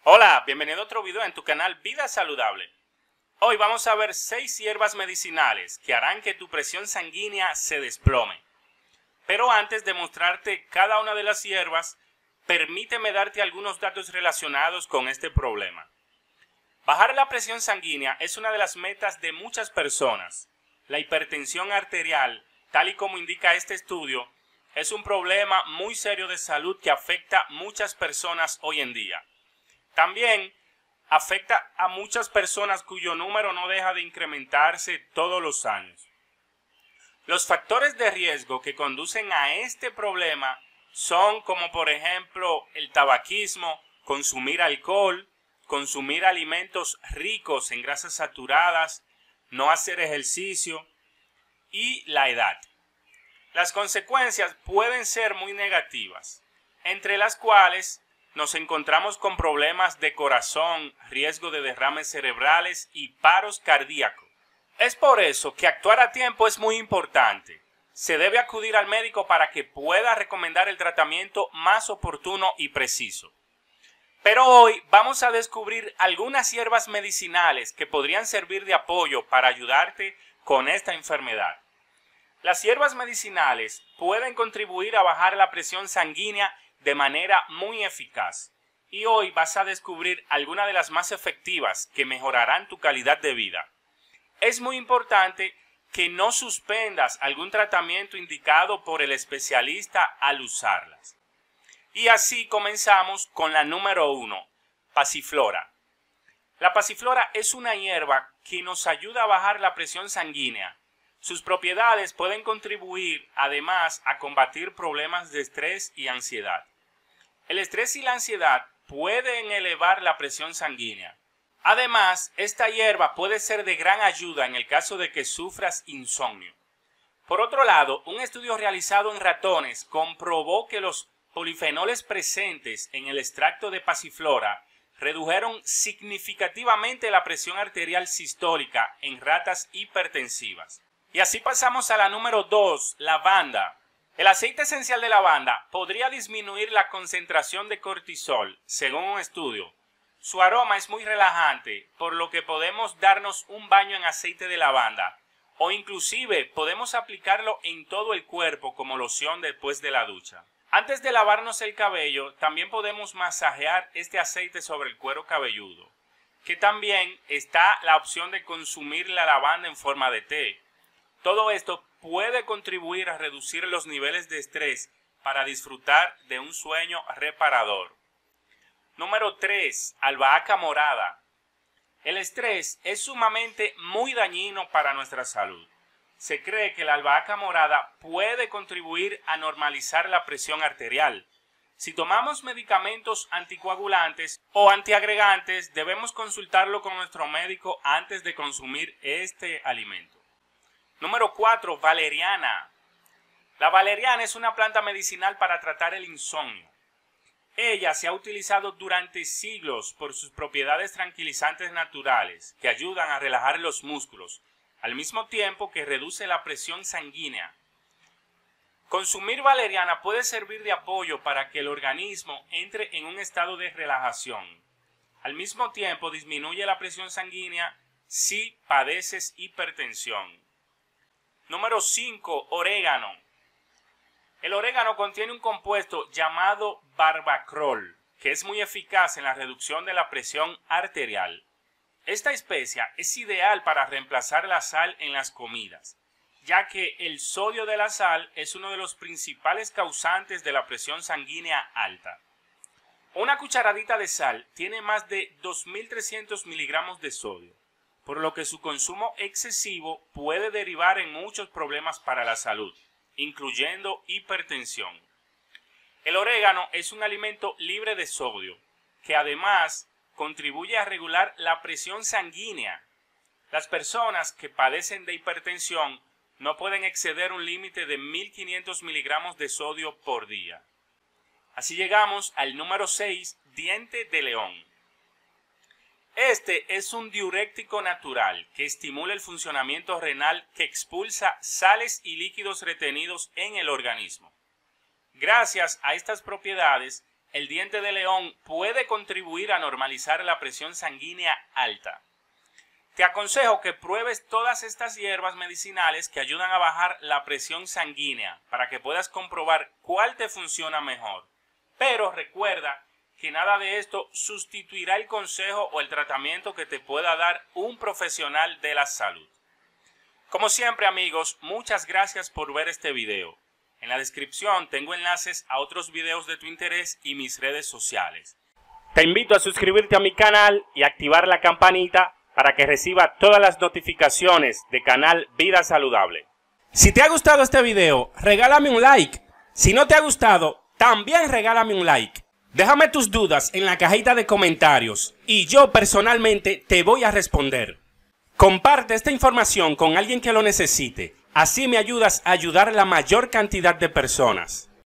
Hola, bienvenido a otro video en tu canal Vida Saludable. Hoy vamos a ver 6 hierbas medicinales que harán que tu presión sanguínea se desplome. Pero antes de mostrarte cada una de las hierbas, permíteme darte algunos datos relacionados con este problema. Bajar la presión sanguínea es una de las metas de muchas personas. La hipertensión arterial, tal y como indica este estudio, es un problema muy serio de salud que afecta a muchas personas hoy en día. También afecta a muchas personas cuyo número no deja de incrementarse todos los años. Los factores de riesgo que conducen a este problema son como por ejemplo el tabaquismo, consumir alcohol, consumir alimentos ricos en grasas saturadas, no hacer ejercicio y la edad. Las consecuencias pueden ser muy negativas, entre las cuales nos encontramos con problemas de corazón, riesgo de derrames cerebrales y paros cardíacos. Es por eso que actuar a tiempo es muy importante. Se debe acudir al médico para que pueda recomendar el tratamiento más oportuno y preciso. Pero hoy vamos a descubrir algunas hierbas medicinales que podrían servir de apoyo para ayudarte con esta enfermedad. Las hierbas medicinales pueden contribuir a bajar la presión sanguínea de manera muy eficaz. Y hoy vas a descubrir algunas de las más efectivas que mejorarán tu calidad de vida. Es muy importante que no suspendas algún tratamiento indicado por el especialista al usarlas. Y así comenzamos con la número 1, Pasiflora. La pasiflora es una hierba que nos ayuda a bajar la presión sanguínea. Sus propiedades pueden contribuir además a combatir problemas de estrés y ansiedad. El estrés y la ansiedad pueden elevar la presión sanguínea. Además, esta hierba puede ser de gran ayuda en el caso de que sufras insomnio. Por otro lado, un estudio realizado en ratones comprobó que los polifenoles presentes en el extracto de pasiflora redujeron significativamente la presión arterial sistólica en ratas hipertensivas. Y así pasamos a la número 2, lavanda. El aceite esencial de lavanda podría disminuir la concentración de cortisol, según un estudio. Su aroma es muy relajante, por lo que podemos darnos un baño en aceite de lavanda, o inclusive podemos aplicarlo en todo el cuerpo como loción después de la ducha. Antes de lavarnos el cabello, también podemos masajear este aceite sobre el cuero cabelludo, que también está la opción de consumir la lavanda en forma de té. Todo esto puede contribuir a reducir los niveles de estrés para disfrutar de un sueño reparador. Número 3. Albahaca morada. El estrés es sumamente muy dañino para nuestra salud. Se cree que la albahaca morada puede contribuir a normalizar la presión arterial. Si tomamos medicamentos anticoagulantes o antiagregantes, debemos consultarlo con nuestro médico antes de consumir este alimento. Número 4. Valeriana. La valeriana es una planta medicinal para tratar el insomnio. Ella se ha utilizado durante siglos por sus propiedades tranquilizantes naturales que ayudan a relajar los músculos, al mismo tiempo que reduce la presión sanguínea. Consumir valeriana puede servir de apoyo para que el organismo entre en un estado de relajación. Al mismo tiempo disminuye la presión sanguínea si padeces hipertensión. Número 5. Orégano. El orégano contiene un compuesto llamado barbacrol, que es muy eficaz en la reducción de la presión arterial. Esta especia es ideal para reemplazar la sal en las comidas, ya que el sodio de la sal es uno de los principales causantes de la presión sanguínea alta. Una cucharadita de sal tiene más de 2.300 miligramos de sodio, por lo que su consumo excesivo puede derivar en muchos problemas para la salud, incluyendo hipertensión. El orégano es un alimento libre de sodio, que además contribuye a regular la presión sanguínea. Las personas que padecen de hipertensión no pueden exceder un límite de 1.500 miligramos de sodio por día. Así llegamos al número 6, diente de león. Este es un diurético natural que estimula el funcionamiento renal, que expulsa sales y líquidos retenidos en el organismo. Gracias a estas propiedades, el diente de león puede contribuir a normalizar la presión sanguínea alta. Te aconsejo que pruebes todas estas hierbas medicinales que ayudan a bajar la presión sanguínea para que puedas comprobar cuál te funciona mejor. Pero recuerda que nada de esto sustituirá el consejo o el tratamiento que te pueda dar un profesional de la salud. Como siempre, amigos, muchas gracias por ver este video. En la descripción tengo enlaces a otros videos de tu interés y mis redes sociales. Te invito a suscribirte a mi canal y activar la campanita para que reciba todas las notificaciones de Canal Vida Saludable. Si te ha gustado este video, regálame un like. Si no te ha gustado, también regálame un like. Déjame tus dudas en la cajita de comentarios y yo personalmente te voy a responder. Comparte esta información con alguien que lo necesite. Así me ayudas a ayudar a la mayor cantidad de personas.